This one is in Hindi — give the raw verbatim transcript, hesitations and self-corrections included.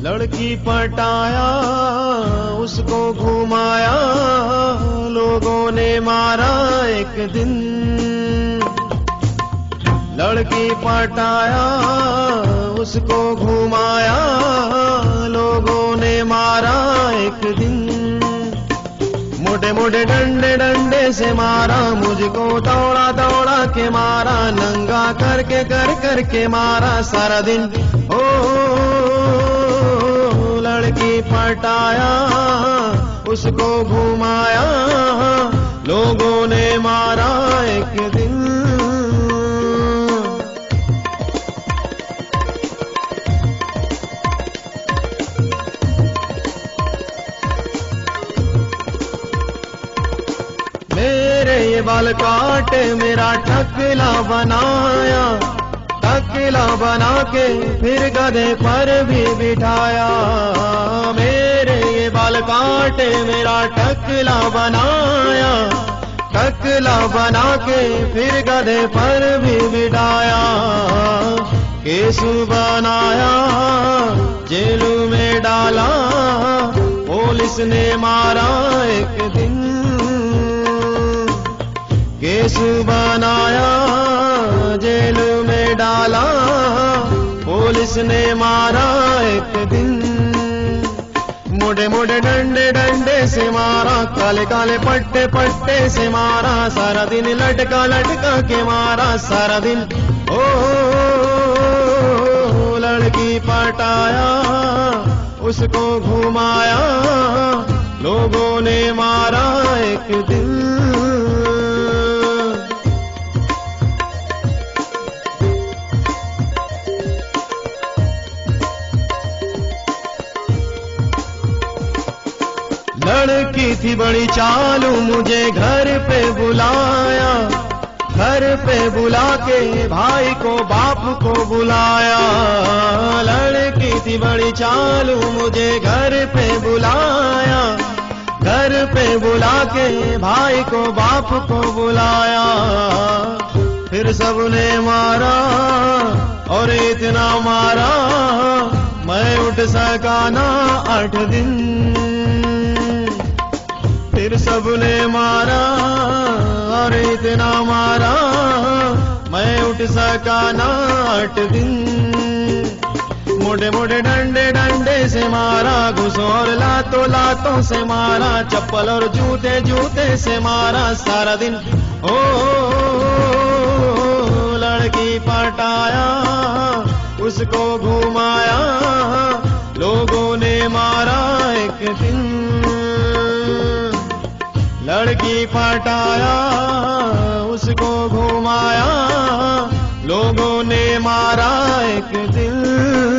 लड़की पटाया उसको घुमाया, लोगों ने मारा एक दिन। लड़की पटाया उसको घुमाया, लोगों ने मारा एक दिन। मोटे मोटे डंडे डंडे से मारा, मुझको दौड़ा दौड़ा के मारा, नंगा करके कर करके मारा सारा दिन। ओ लड़की पटाया उसको घुमाया, लोगों ने मारा एक दिन। मेरे ये बाल काटे मेरा टकला बनाया, टकला बना के फिर गधे पर भी बिठाया। मेरे ये बाल काटे मेरा टकला बनाया, टकला बना के फिर गधे पर भी बिठाया। केसु बनाया जेल में डाला, पुलिस ने मारा एक दिन। केस बनाया जेल में डाला, पुलिस ने मारा एक दिन। मोटे मोटे डंडे डंडे से मारा, काले काले पट्टे पट्टे से मारा, सारा दिन लटका लटका के मारा सारा दिन। ओ लड़की पटाया उसको घुमाया, लोगों ने मारा एक दिन। लड़की थी बड़ी चालू, मुझे घर पे बुलाया, घर पे बुला के भाई को बाप को बुलाया। लड़की थी बड़ी चालू, मुझे घर पे बुलाया, घर पे बुला के भाई को बाप को बुलाया। फिर सबने मारा और इतना मारा, मैं उठ सका ना आठ दिन। फिर सबने मारा और इतना मारा, मैं उठ सका ना आठ दिन। मोटे मोटे डंडे डंडे से मारा, घुसों और लातों लातों से मारा, चप्पल और जूते जूते से मारा सारा दिन। ओ लड़की पटाया उसको घुमाया, लोगों ने मारा एक दिन। लड़की पटाया उसको घुमाया, लोगों ने मारा एक दिन।